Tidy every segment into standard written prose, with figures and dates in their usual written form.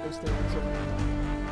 I stay in so many.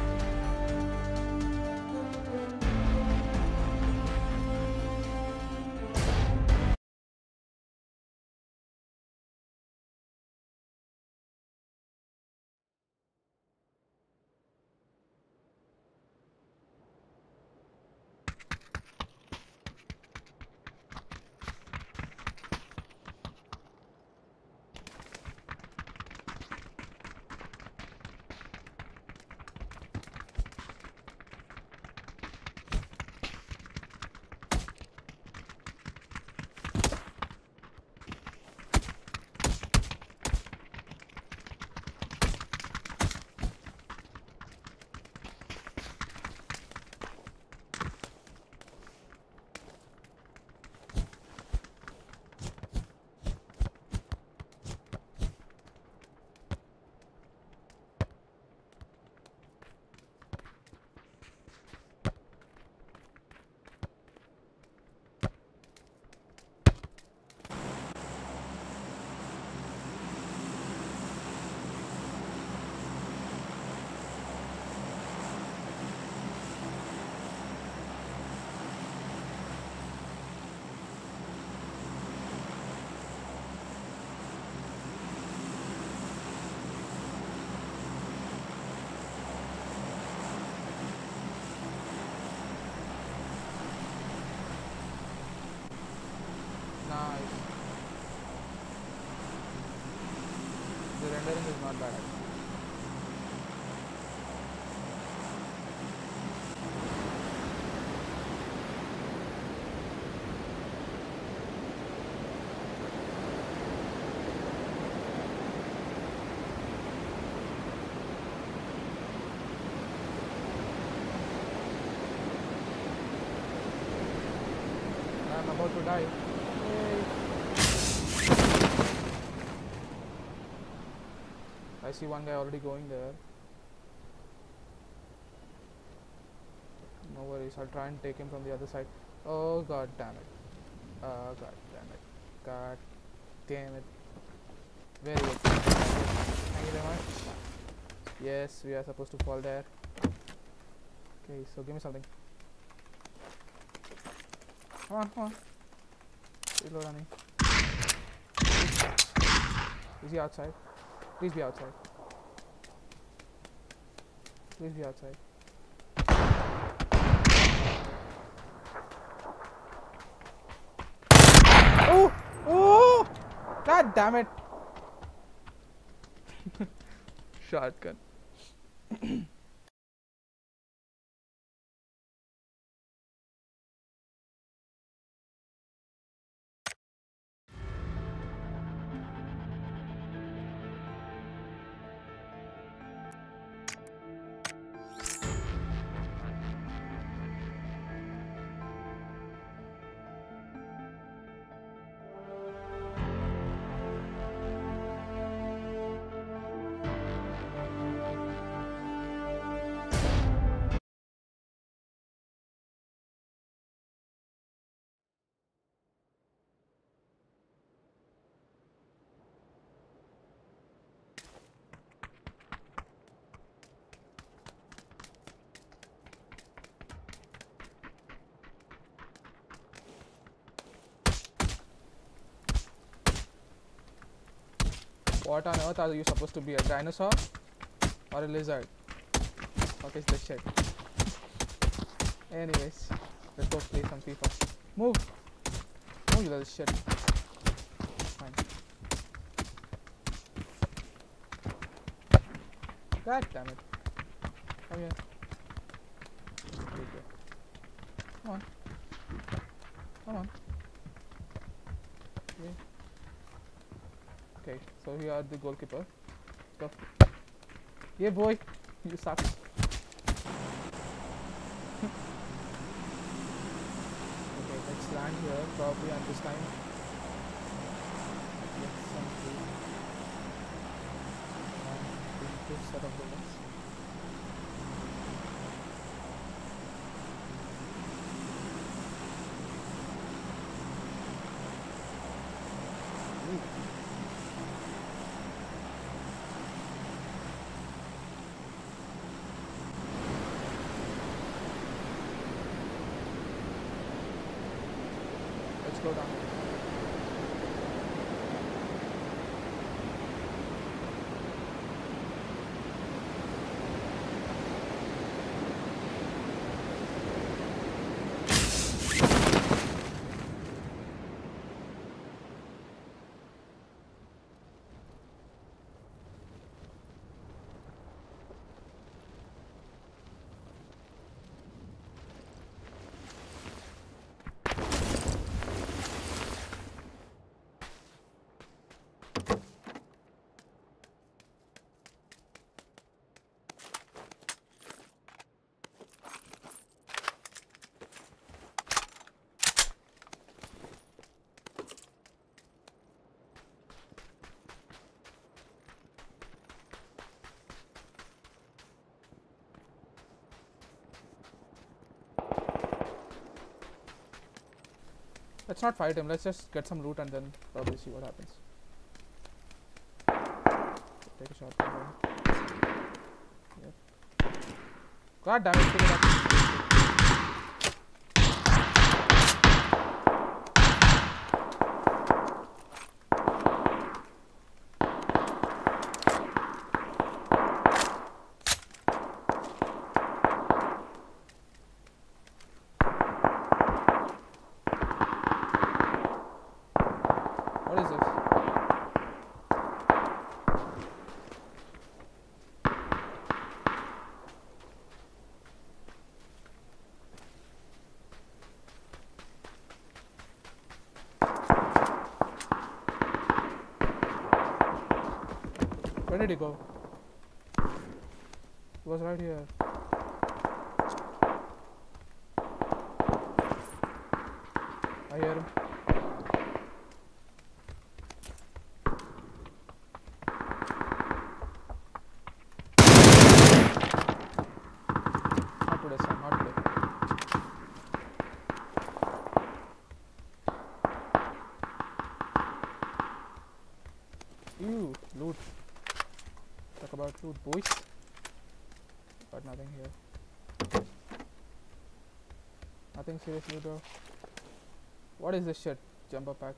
The rendering is not bad actually. I'm about to die. Yay. I see one guy already going there. No worries, I'll try and take him from the other side. Oh god damn it. Oh god damn it. God damn it. Very good. Thank you very much. Yes, we are supposed to fall there. Okay, so give me something. Come on, come on. Reload on me. Is he outside? Please be outside. Please be outside. Oh! Oh! God damn it! Shotgun. What on earth are you supposed to be, a dinosaur or a lizard? What is this shit? Anyways, let's go play some FIFA. Move! Move, you little shit. Fine. God damn it. Come here. Come on. Come on. Okay. Okay, so we are the goalkeeper. Go. Yeah, boy, you suck. Okay, let's land here probably at this time. Get some food. Good set of buildings. go down. Let's not fight him. Let's just get some loot and then probably see what happens. Take a shot from him. Yep. God damn it! Pick it up. What is this? Where did he go? He was right here. I hear him. Not today, son. Not today. Ew, loot. Talk about loot, boys. Got nothing here. Nothing seriously, bro. What is this shit? Jumper pack.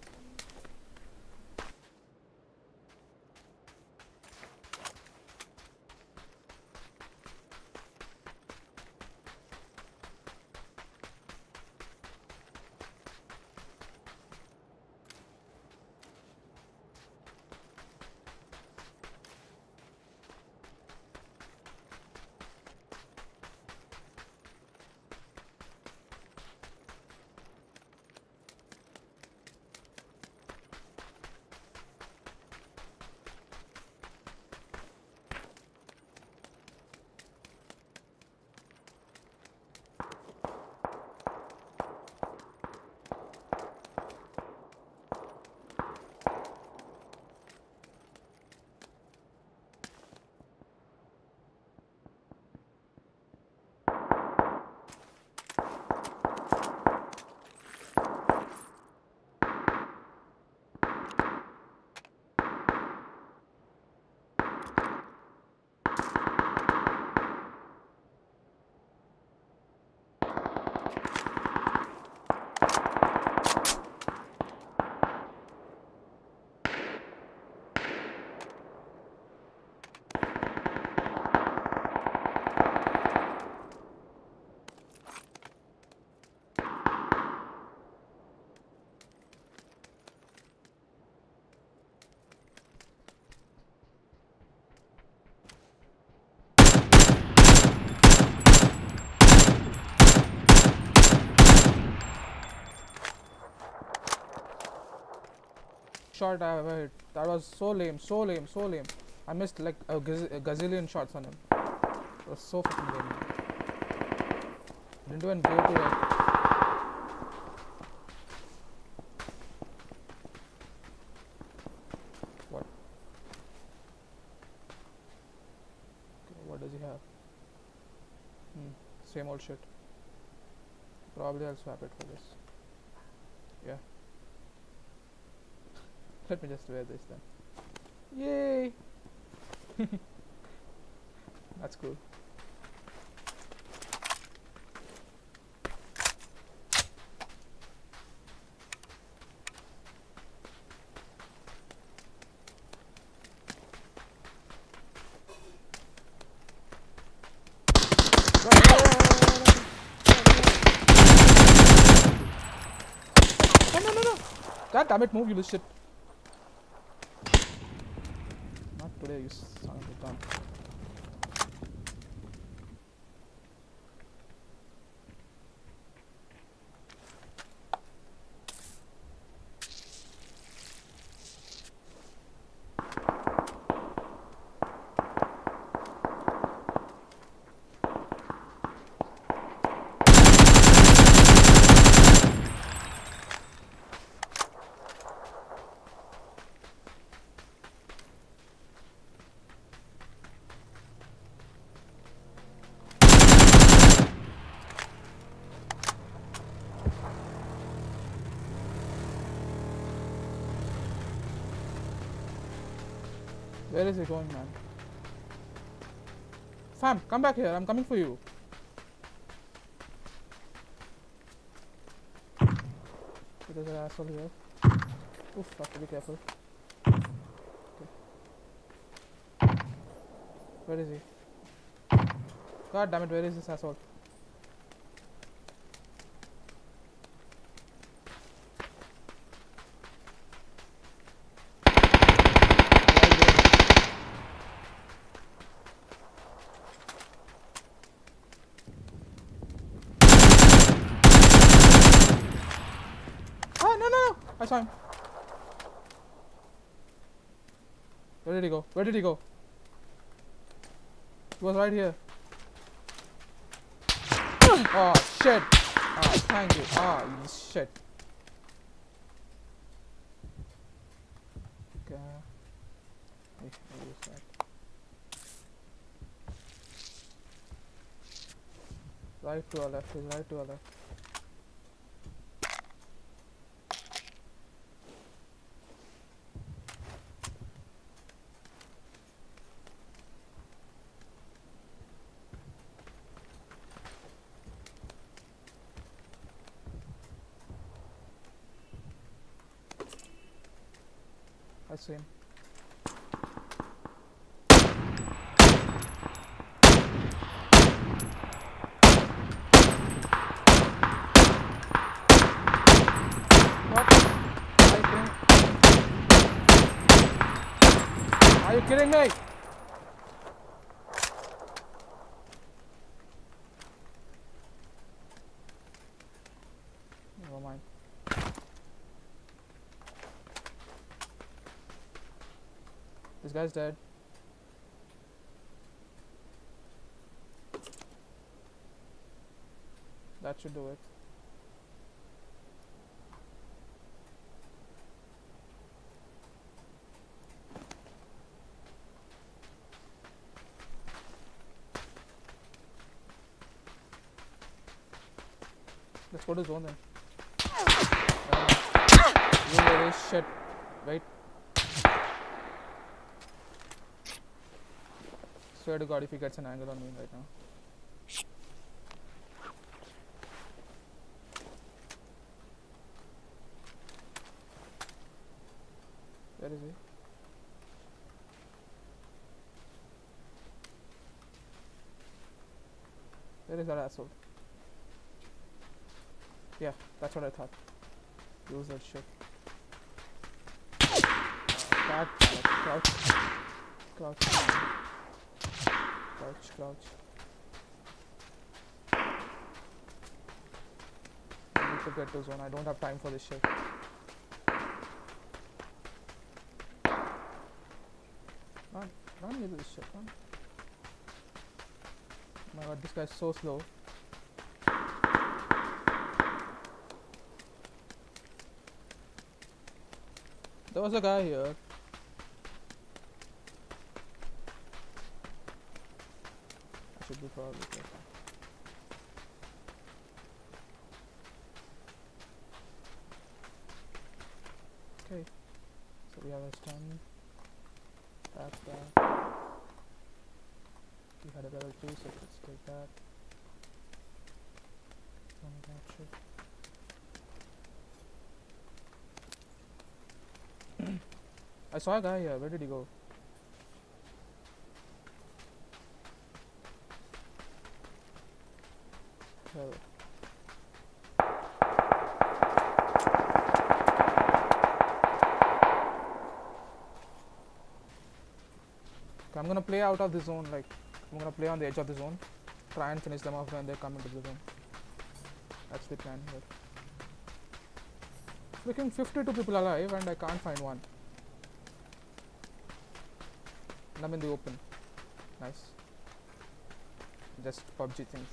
Shot I ever hit. That was so lame, so lame, so lame. I missed like a gazillion shots on him. It was so fucking lame. Didn't even go to it. What? Okay, what does he have? Same old shit. Probably I'll swap it for this. Yeah. Let me just wear this then. Yay! That's cool. God damn it, move, you little shit. Not today, you son of a gun. Where is he going, man? Fam, come back here. I'm coming for you. There's an asshole here. Oof, have to be careful. Okay. Where is he? God damn it, where is this asshole? I saw him. Where did he go? Where did he go? He was right here. Oh shit. Oh, thank you. Oh, you shit. Okay. I'll use that. Right to our left. He's right to our left. I see him. What? Are you kidding me? Never mind. This guy's dead. That should do it. Let's go to zone then. You shit. Wait. Swear to God if he gets an angle on me right now. Where is he? Where is that asshole? Yeah, that's what I thought. Use that shit. God damn it. Crouch. Crouch. Crouch, crouch. I need to get to zone. I don't have time for this shit. Run into this shit, man. Oh my god, this guy's so slow. There was a guy here. I should be probably careful. Okay, so we have a stun. That's that. We had a level 2, so let's take that. Only that shit. I saw a guy here. Where did he go? Hell. I'm gonna play out of the zone, like I'm gonna play on the edge of the zone, try and finish them off when they come into the zone. That's the plan here. Freaking 52 people alive and I can't find one. And I'm in the open. Nice. Just PUBG things.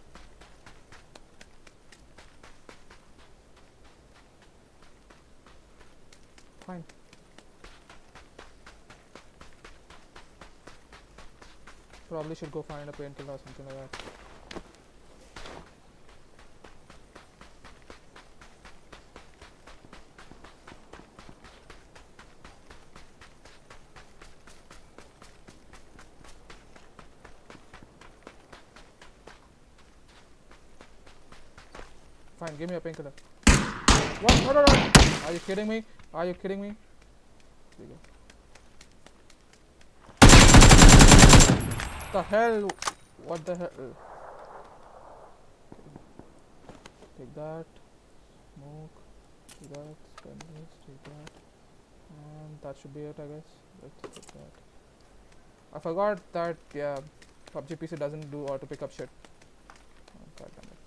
Fine. Probably should go find a painkiller or something like that. Fine, give me a painkiller. What? No, no, no! Are you kidding me? Are you kidding me? There you go. The hell? What the hell? Take that. Smoke. Take that. Spend this. Take that. And that should be it, I guess. Let's take that. I forgot that, yeah, PUBG PC doesn't do auto pick up shit. Oh, God damn it.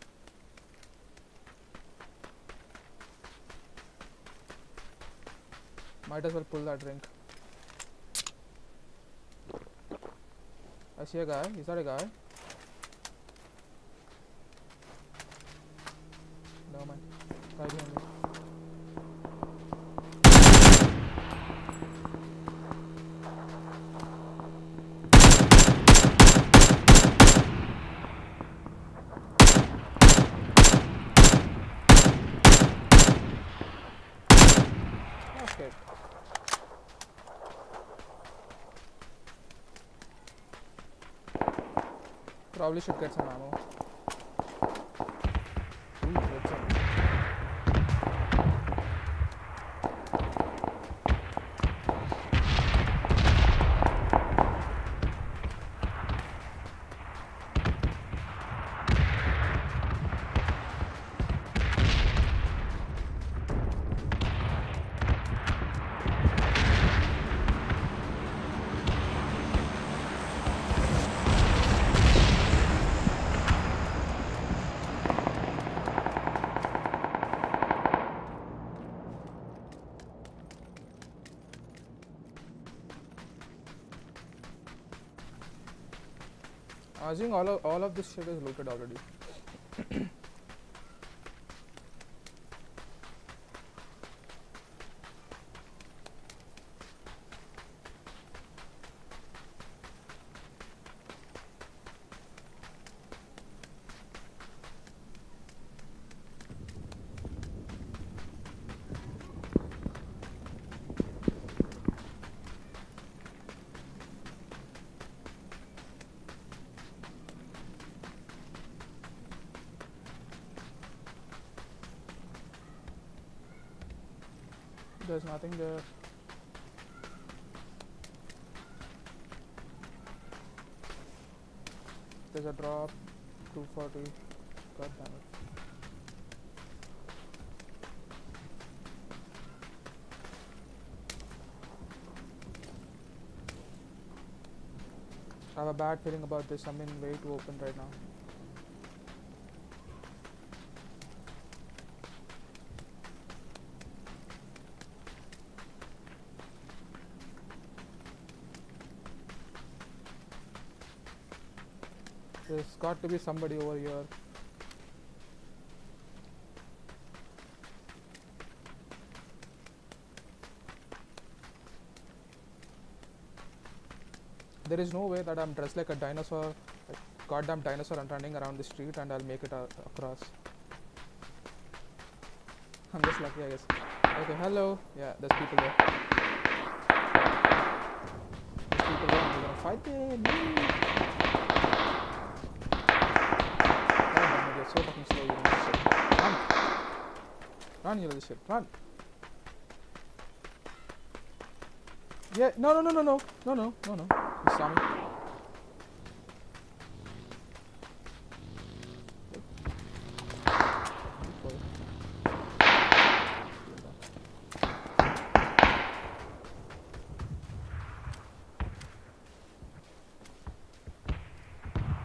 Might as well pull that drink. I see a guy. Is that a guy? Never mind. Guy behind me. Okay. Probably should get some ammo. Ooh, that's it. I think all of this shit is looted already. There's nothing there. There's a drop. 240. God damn it. I have a bad feeling about this. I'm in way too open right now. There's got to be somebody over here. There is no way that I'm dressed like a dinosaur, like goddamn dinosaur, and running around the street and I'll make it across. I'm just lucky, I guess. Okay, hello. Yeah, there's people there. There's people there and we're gonna fight them. So fucking slow, you know this shit. Run! Run, you know this shit. Run! Yeah, no. He saw me.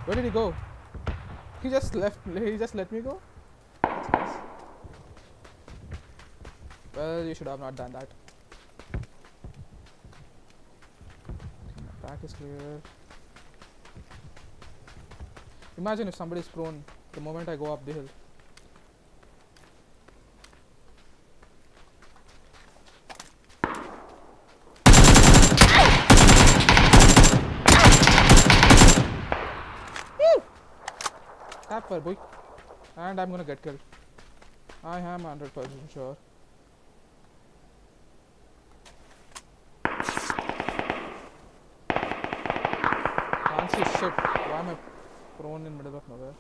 Where did he go? He just left. He just let me go. That's nice. Well, you should have not done that. My back is clear. Imagine if somebody is prone the moment I go up the hill. Tap for boy. And I'm gonna get killed. I am 100% sure. Can't see shit. Why am I prone in middle of nowhere?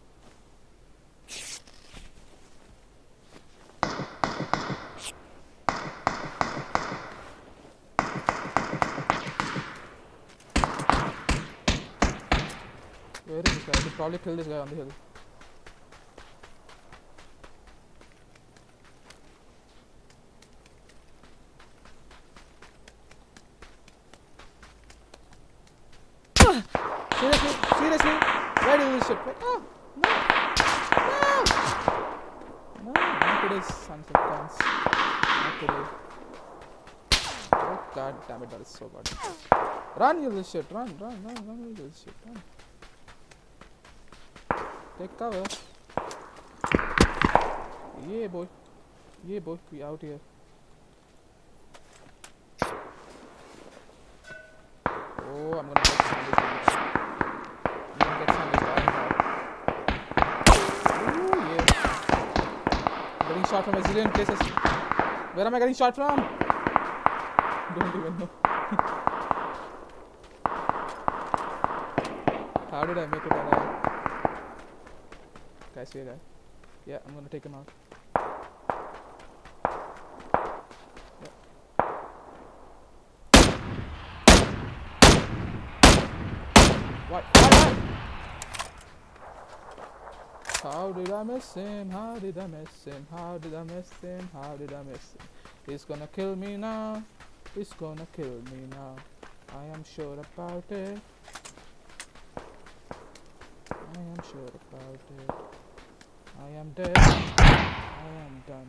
Where is this guy? I should probably kill this guy on the hill. Seriously? Seriously? Why do this shit? Like, oh, no! No! No, not today, sons of guns. Not today. Oh god damn it, that is so bad. Run, you little shit. Run, you little shit. Run. Take cover. Yeah, boy. Yeah, boy. We out here. Oh, I'm gonna get sandwich. I'm gonna get sandwich right now. Ooh, yeah. I'm getting shot from a zillion places. Where am I getting shot from? Don't even know. How did I make it alive? Can I see a guy? Yeah, I'm gonna take him out. Yeah. What? How did I miss him? How did I miss him? How did I miss him? How did I miss him? He's gonna kill me now. He's gonna kill me now. I am sure about it. I am sure about it. I am dead. I am done.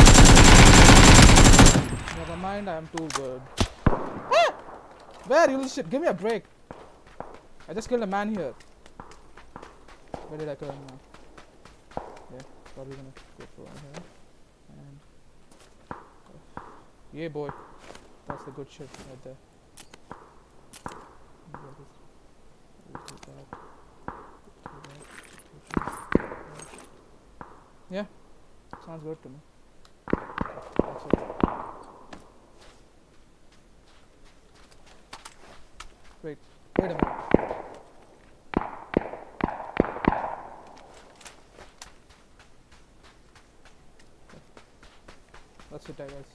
Never mind, I am too good. Ah! Where, you little shit? Give me a break. I just killed a man here. Where did I kill him now? Yeah, probably gonna go for one here. And yeah, boy. That's the good shit right there. Yeah, sounds good to me. That's it. Wait a minute. Let's hit that, guys.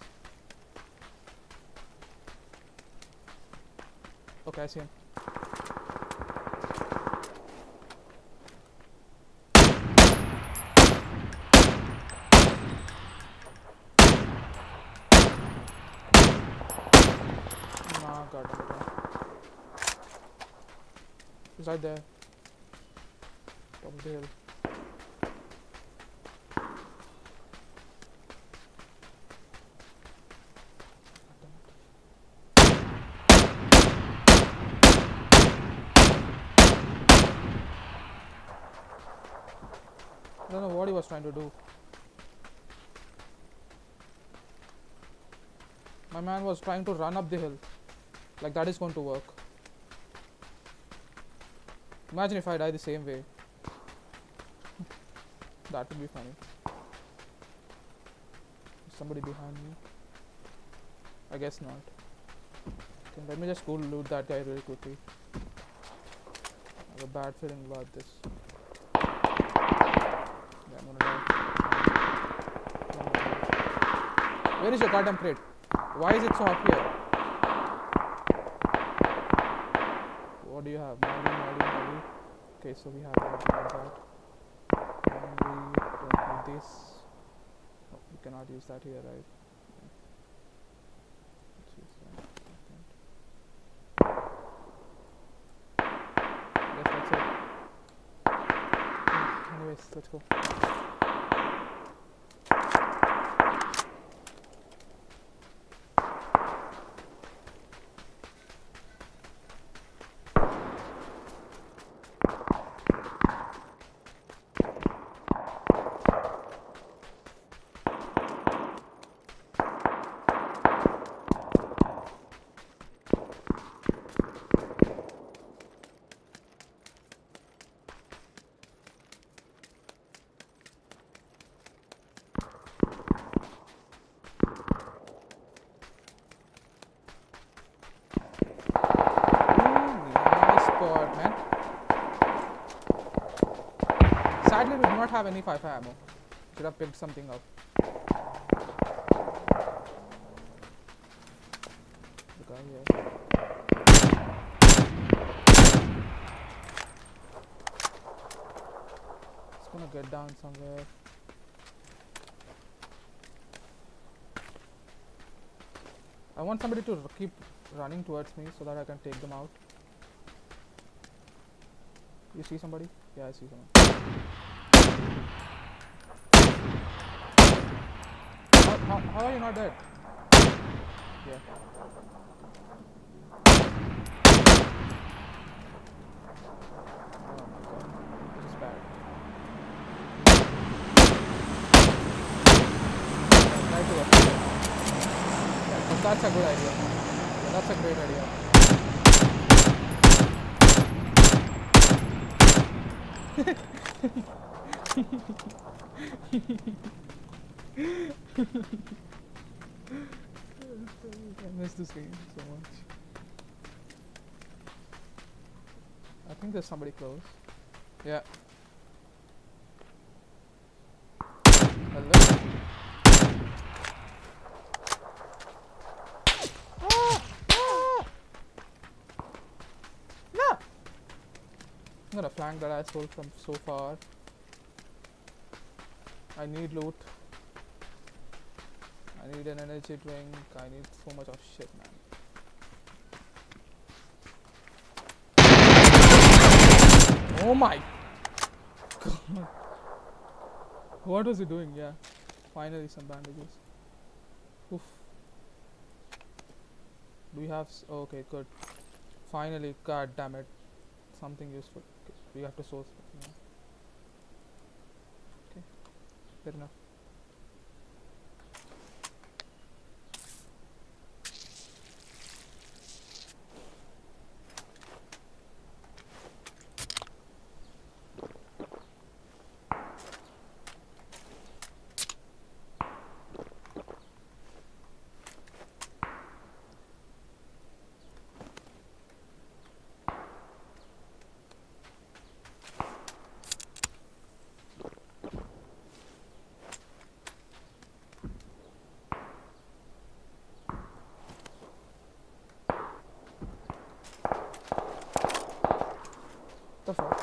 Okay, I see him. Oh god, he's right there. Top of the hill. I don't know what he was trying to do. My man was trying to run up the hill. Like that is going to work. Imagine if I die the same way. That would be funny. Is somebody behind me? I guess not. Okay, let me just go loot that guy really quickly. I have a bad feeling about this. Yeah, I'm gonna die. Where is your goddamn crate? Why is it so up here? What do you have? Molly. Okay, so we have that. And we don't need this. Oh, we cannot use that here, right? Yeah. Let's use that. Okay. Yes, that's it. this. Let's go. Sadly, we do not have any 5 ammo. Should have picked something up. The guy here. It's gonna get down somewhere. I want somebody to keep running towards me so that I can take them out. You see somebody? Yeah, I see someone. How are you not dead? Yeah. Oh my god. This is bad. Try to left. Yeah, but that's a good idea. Yeah, that's a great idea. I miss this game so much. I think there's somebody close. Yeah. Hello. Ah! Ah! No! I'm gonna flank that asshole from so far. I need loot. I need an energy drink. I need so much of shit, man. Oh my god. What was he doing? Yeah. Finally some bandages. Oof. Do we have... okay, good. Finally, god damn it. Something useful. Okay. We have to source it. Yeah. Okay. Fair enough. The fuck?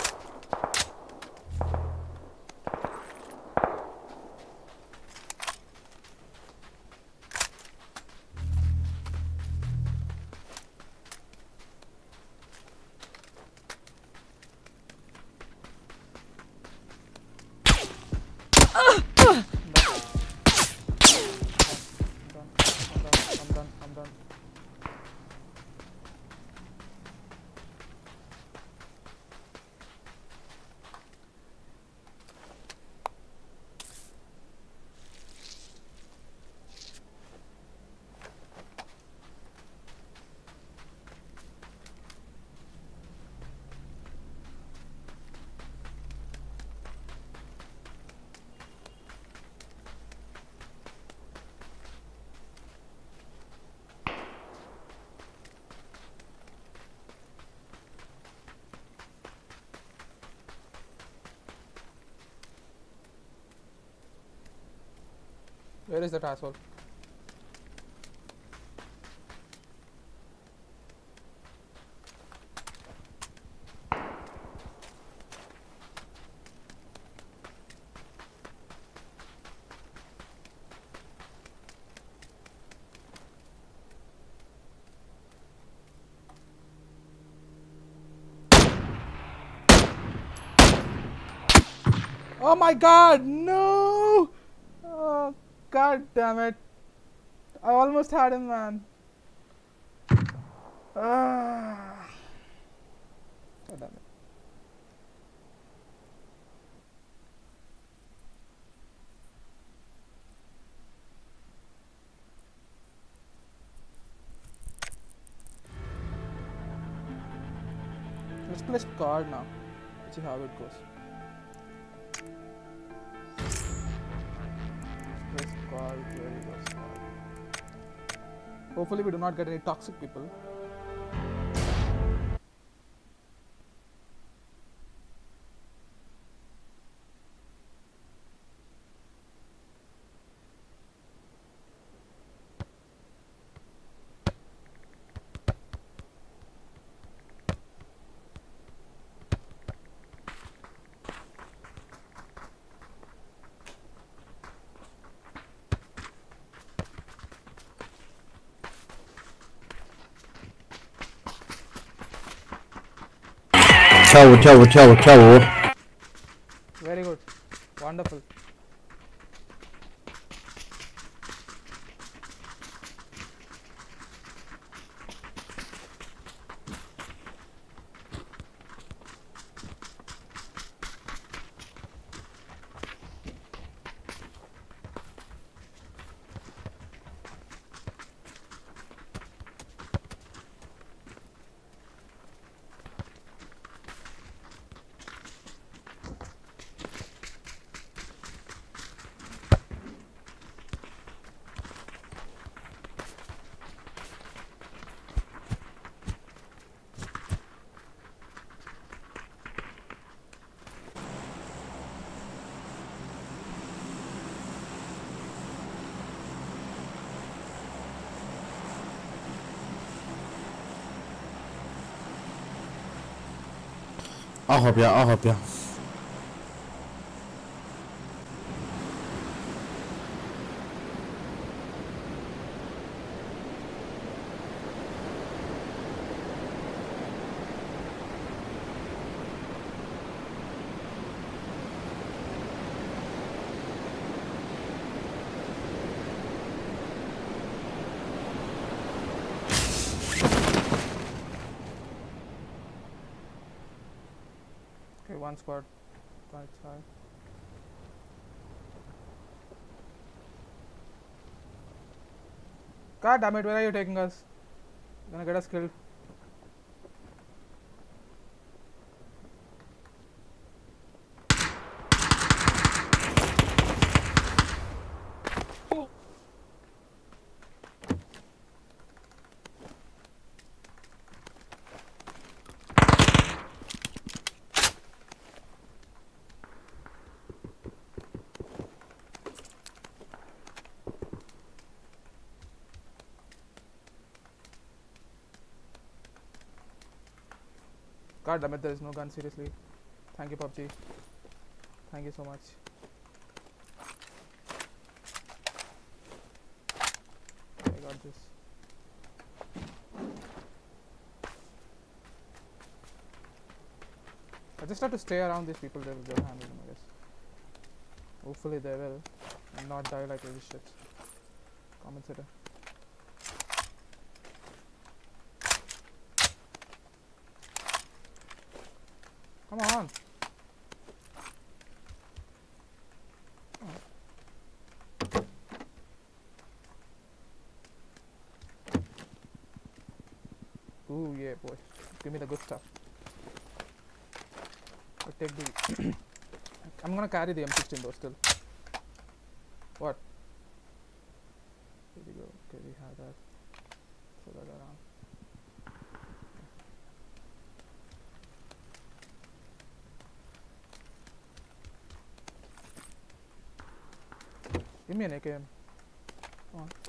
I'm done. Where is that asshole? Oh my god, no! Oh, god damn it. I almost had him, man. Ah. God damn it. Let's play squad now. Let's see how it goes. Let's play squad. Where we go, squad. Hopefully we do not get any toxic people. 跳舞。 Very good. Wonderful. 二号边，二号边。 Okay, one squad. Right side. God damn it, where are you taking us? You're gonna get us killed. God damn it, there is no gun, seriously. Thank you, PUBG. Thank you so much. I got this. I just have to stay around these people, they'll handle them, I guess. Hopefully they will, and not die like really shit. Commentator. Come on! Ooh, yeah, boy. Give me the good stuff. I'll take the... I'm gonna carry the M16 though, still. What? Here we go. Okay, we have that. Throw that around. Give me an AKM. Come on.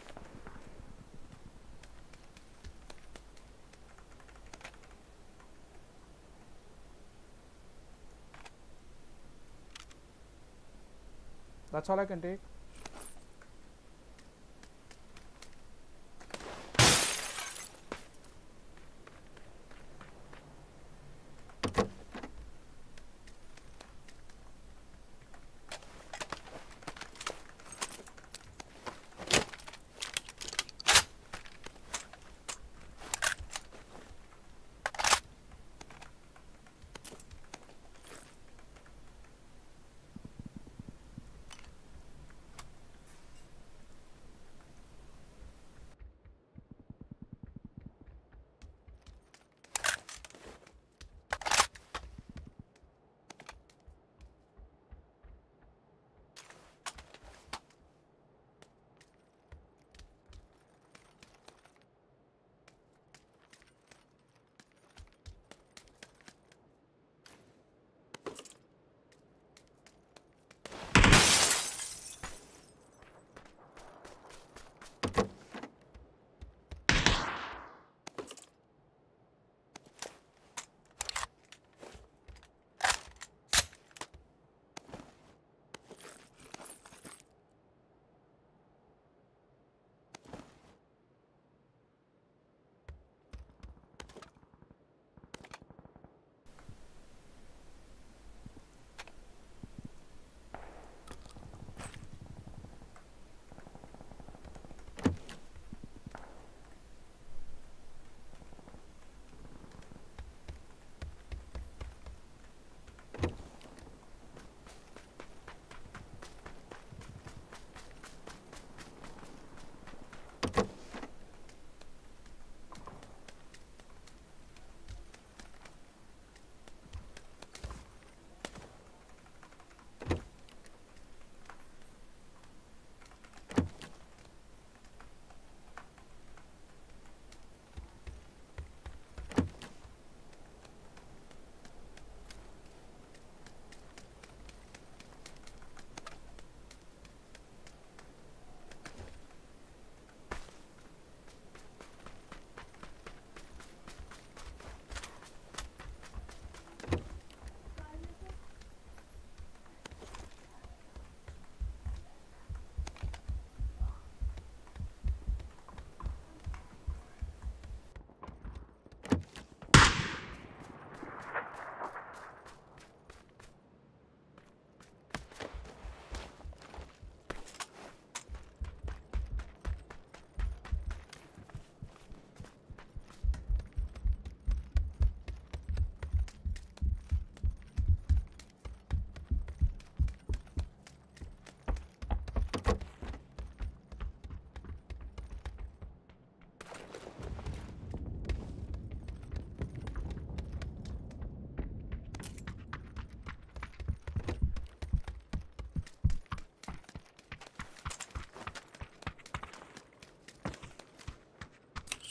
That's all I can take.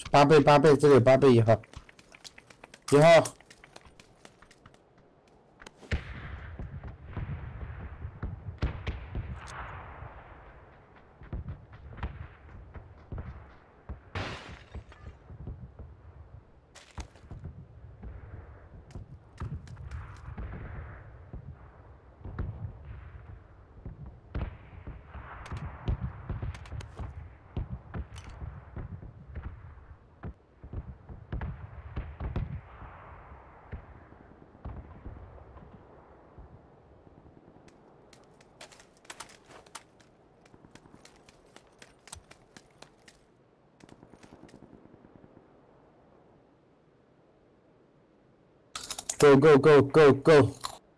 8倍，这里有8倍1号。Go.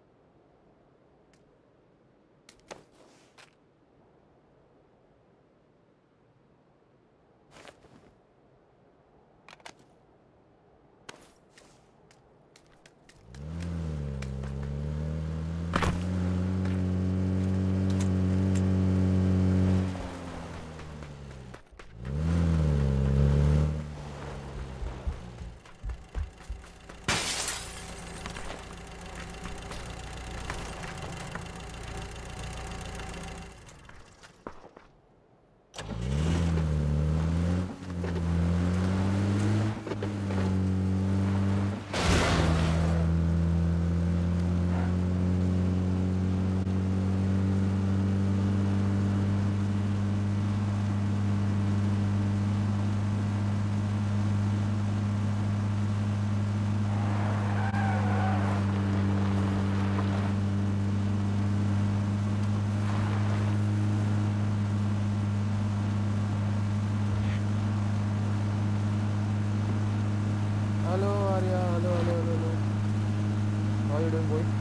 Hello, Arya. Hello. How are you doing, boy?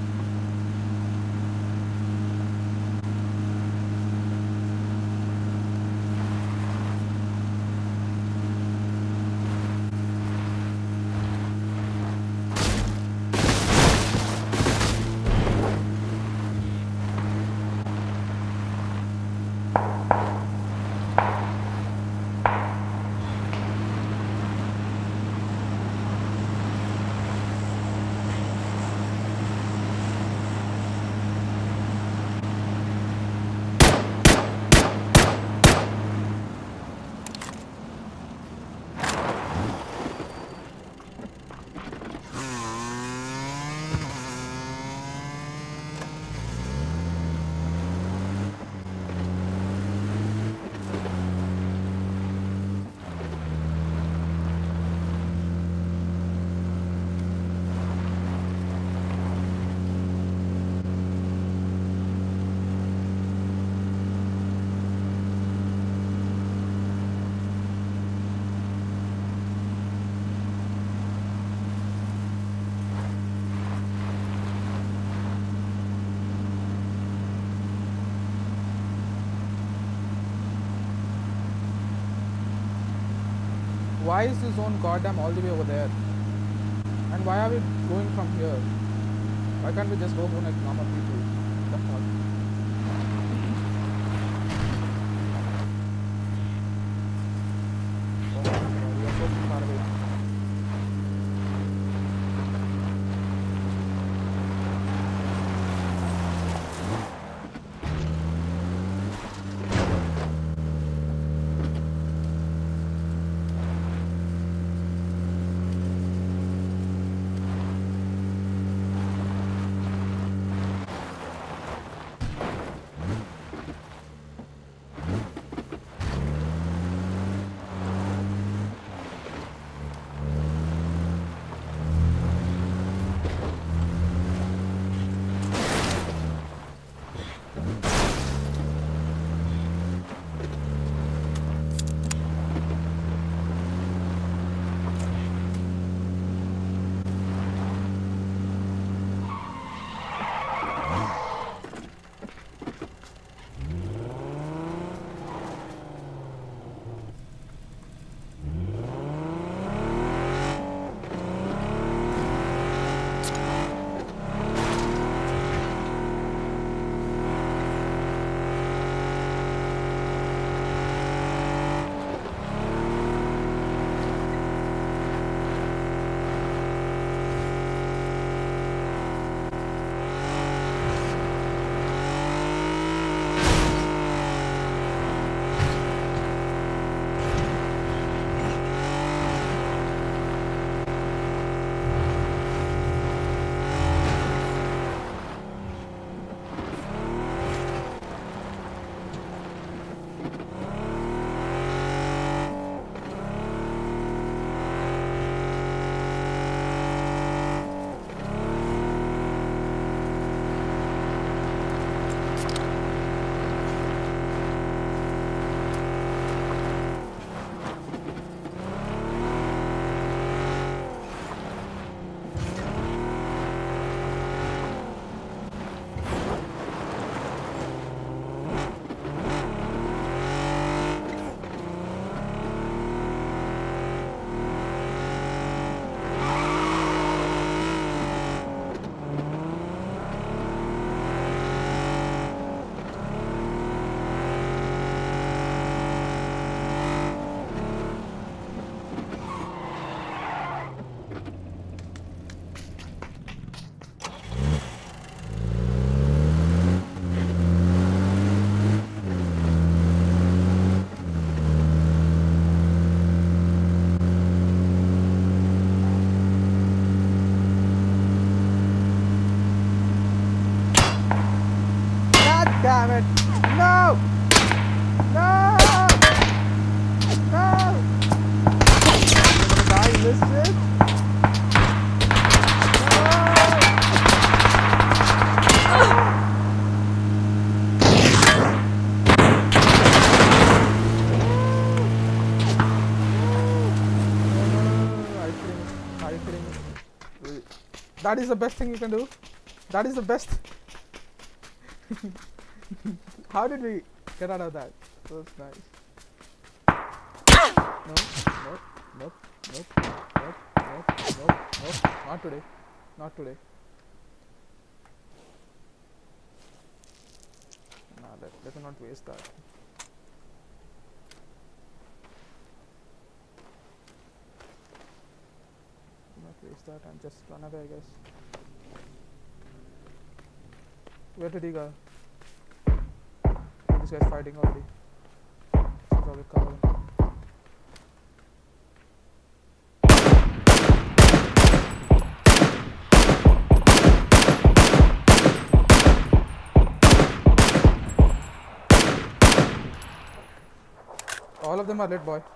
Why is this zone goddamn all the way over there? And why are we going from here? Why can't we just go like normal people? What the fuck? Oh my god, we are so far away. it! No! No! No! I'm gonna die in this shit? Are you kidding me? That is the best thing you can do. That is the best. How did we get out of that? That was nice. No, nope, nope, nope, nope, nope, nope, nope. Not today. Not today. Nah, let me not waste that. Not waste that and just run away, I guess. Where did he go? This guy's fighting already. Should probably cover him. All of them are lit, boy.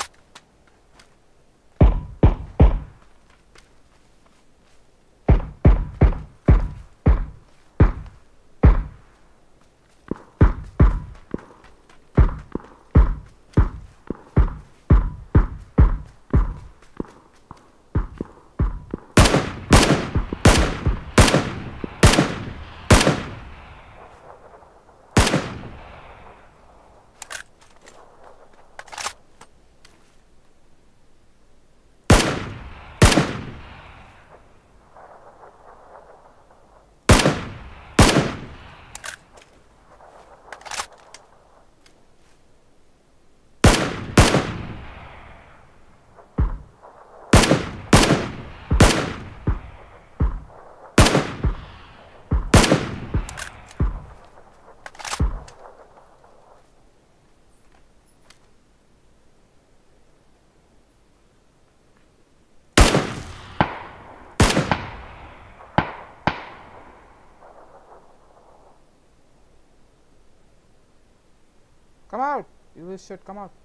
Come out! You little shit, come out.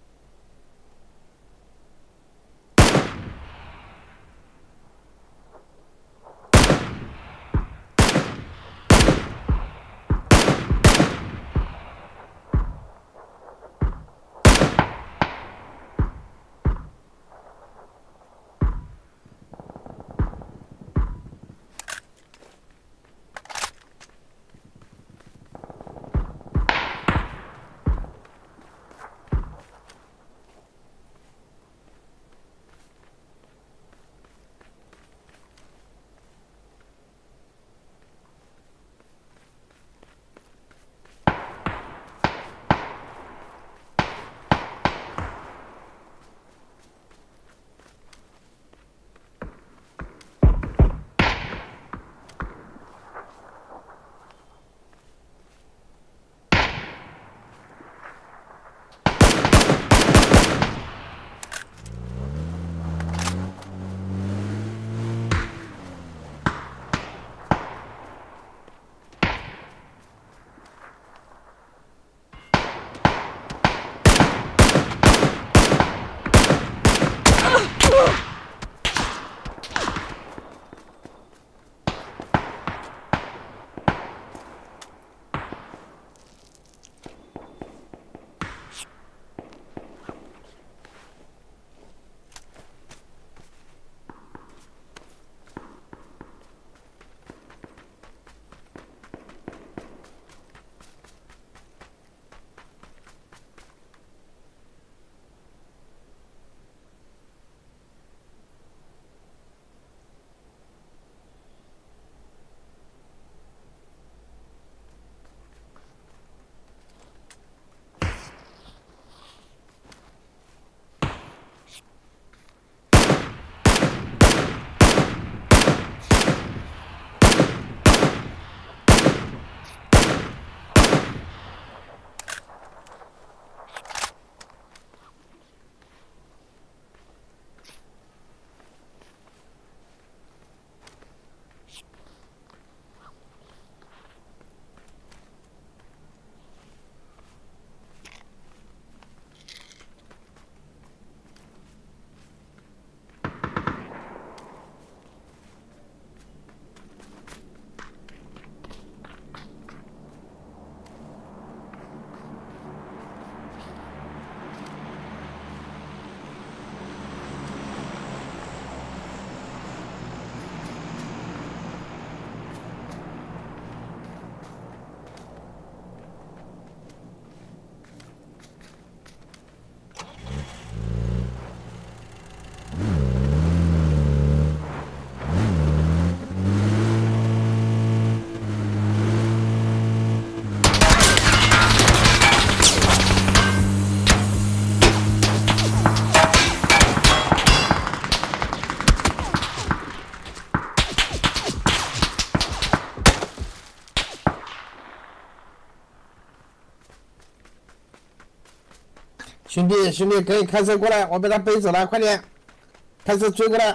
兄弟，兄弟，可以开车过来，我被他背走了，快点，开车追过来。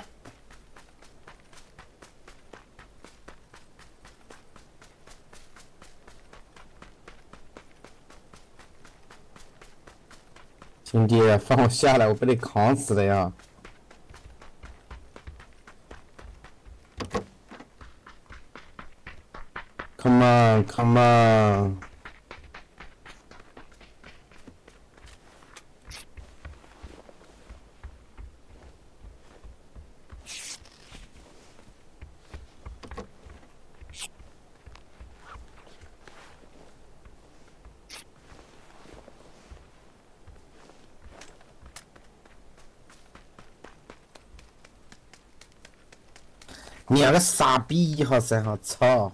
兄弟，放我下来，我被你扛死了呀！Come on, come on。你个傻逼1号3号，操！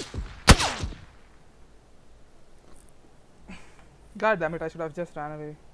God damn it, I should have just ran away.